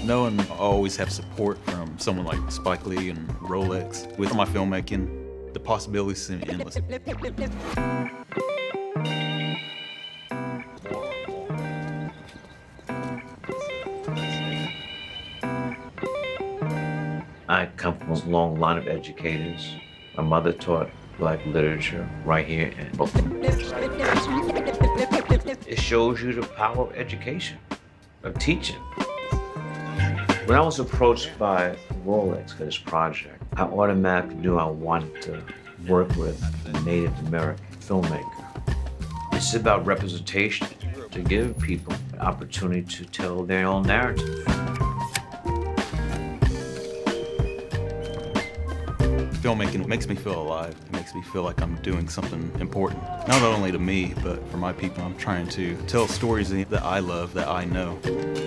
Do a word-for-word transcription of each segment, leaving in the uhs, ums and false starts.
Knowing I always have support from someone like Spike Lee and Rolex with my filmmaking, the possibilities seem endless. I come from a long line of educators. My mother taught Black literature right here in Brooklyn. It shows you the power of education, of teaching. When I was approached by Rolex for this project, I automatically knew I wanted to work with a Native American filmmaker. It's about representation, to give people an opportunity to tell their own narrative. Filmmaking makes me feel alive. It makes me feel like I'm doing something important. Not only to me, but for my people. I'm trying to tell stories that I love, that I know.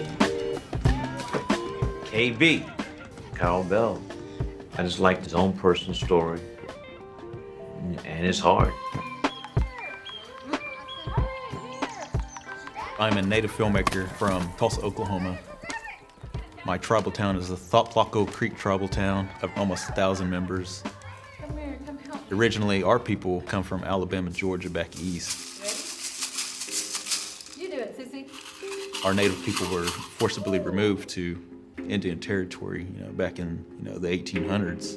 K B, Carl Bell. I just like his own personal story, and it's hard. I'm a native filmmaker from Tulsa, Oklahoma. My tribal town is the Thoploco Creek tribal town of almost a thousand members. Come here, come help. Originally, our people come from Alabama, Georgia, back east. Ready? You do it, Sissy. Our native people were forcibly removed to Indian territory, you know, back in you know the eighteen hundreds.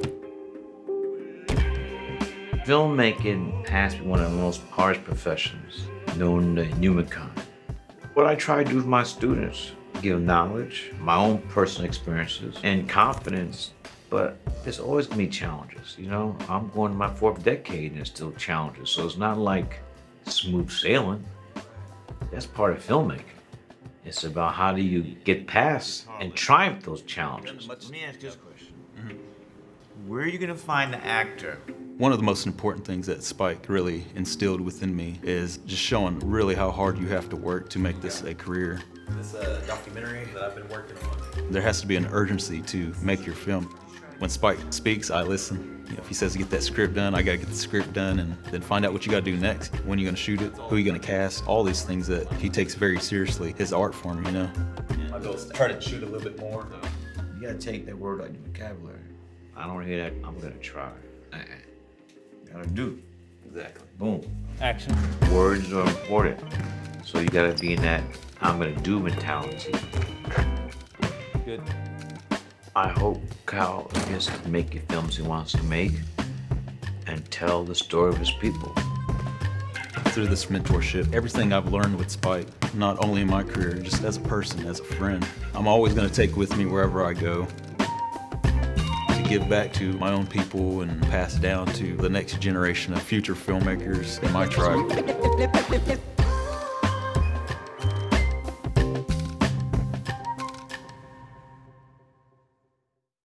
Filmmaking has been one of the most harsh professions known to humankind. What I try to do with my students, give knowledge, my own personal experiences, and confidence, but there's always gonna be challenges, you know? I'm going to my fourth decade and there's still challenges, so it's not like smooth sailing. That's part of filmmaking. It's about how do you get past and triumph those challenges. Let me ask this question. Mm-hmm. Where are you gonna find the actor? One of the most important things that Spike really instilled within me is just showing really how hard you have to work to make this a career. This uh, documentary that I've been working on. There has to be an urgency to make your film. When Spike speaks, I listen. You know, if he says to get that script done, I gotta get the script done and then find out what you gotta do next. When you're gonna shoot it, who you're gonna cast, all these things that he takes very seriously. His art form, you know. My goal is to try to shoot a little bit more. You gotta take that word out of your vocabulary. I don't hear that, I'm gonna try. Uh-uh. Gotta do. Exactly. Boom. Action. Words are important. So you gotta be in that I'm gonna do mentality. Good. I hope Kyle gets to make the films he wants to make and tell the story of his people. Through this mentorship, everything I've learned with Spike, not only in my career, just as a person, as a friend, I'm always gonna take with me wherever I go. To give back to my own people and pass down to the next generation of future filmmakers in my tribe.